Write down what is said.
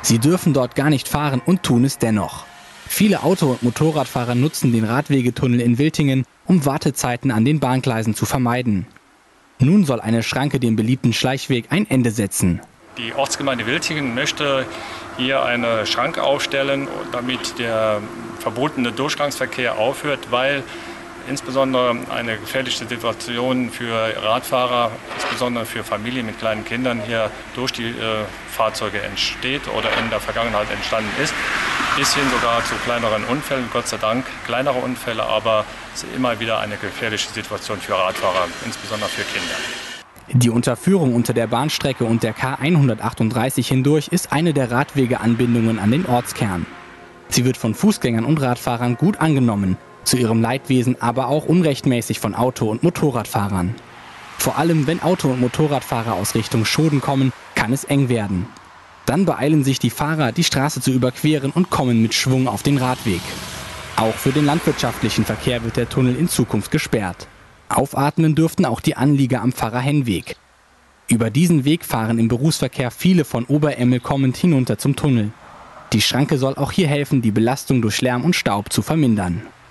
Sie dürfen dort gar nicht fahren und tun es dennoch. Viele Auto- und Motorradfahrer nutzen den Radwegetunnel in Wiltingen, um Wartezeiten an den Bahngleisen zu vermeiden. Nun soll eine Schranke dem beliebten Schleichweg ein Ende setzen. Die Ortsgemeinde Wiltingen möchte hier eine Schranke aufstellen, damit der verbotene Durchgangsverkehr aufhört, weil insbesondere eine gefährliche Situation für Radfahrer, insbesondere für Familien mit kleinen Kindern, hier durch die Fahrzeuge entsteht oder in der Vergangenheit entstanden ist. Bis hin sogar zu kleineren Unfällen, Gott sei Dank kleinere Unfälle, aber es ist immer wieder eine gefährliche Situation für Radfahrer, insbesondere für Kinder. Die Unterführung unter der Bahnstrecke und der K 138 hindurch ist eine der Radwegeanbindungen an den Ortskern. Sie wird von Fußgängern und Radfahrern gut angenommen, zu ihrem Leidwesen aber auch unrechtmäßig von Auto- und Motorradfahrern. Vor allem, wenn Auto- und Motorradfahrer aus Richtung Schoden kommen, kann es eng werden. Dann beeilen sich die Fahrer, die Straße zu überqueren und kommen mit Schwung auf den Radweg. Auch für den landwirtschaftlichen Verkehr wird der Tunnel in Zukunft gesperrt. Aufatmen dürften auch die Anlieger am Pfarrerhennweg. Über diesen Weg fahren im Berufsverkehr viele von Oberemmel kommend hinunter zum Tunnel. Die Schranke soll auch hier helfen, die Belastung durch Lärm und Staub zu vermindern.